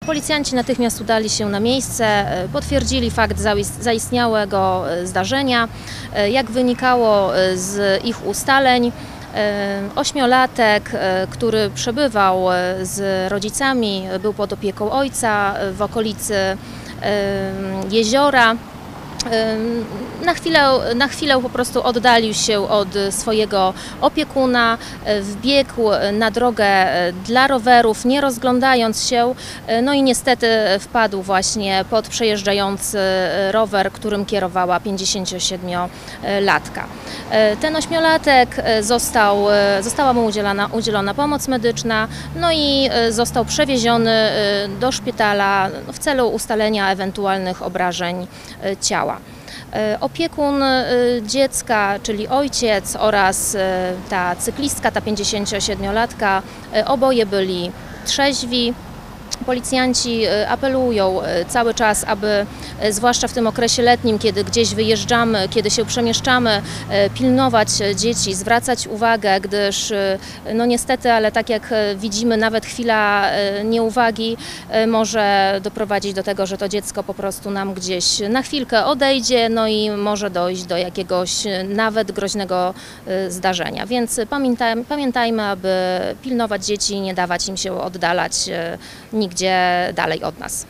Policjanci natychmiast udali się na miejsce, potwierdzili fakt zaistniałego zdarzenia. Jak wynikało z ich ustaleń, ośmiolatek, który przebywał z rodzicami, był pod opieką ojca w okolicy jeziora. Na chwilę po prostu oddalił się od swojego opiekuna, wbiegł na drogę dla rowerów, nie rozglądając się, no i niestety wpadł właśnie pod przejeżdżający rower, którym kierowała 57-latka. Ten ośmiolatek została mu udzielona pomoc medyczna, no i został przewieziony do szpitala w celu ustalenia ewentualnych obrażeń ciała. Opiekun dziecka, czyli ojciec oraz ta cyklistka, ta 57-latka, oboje byli trzeźwi. Policjanci apelują cały czas, aby zwłaszcza w tym okresie letnim, kiedy gdzieś wyjeżdżamy, kiedy się przemieszczamy, pilnować dzieci, zwracać uwagę, gdyż no niestety, ale tak jak widzimy, nawet chwila nieuwagi może doprowadzić do tego, że to dziecko po prostu nam gdzieś na chwilkę odejdzie, no i może dojść do jakiegoś nawet groźnego zdarzenia. Więc pamiętajmy, aby pilnować dzieci i nie dawać im się oddalać nigdzie dalej od nas.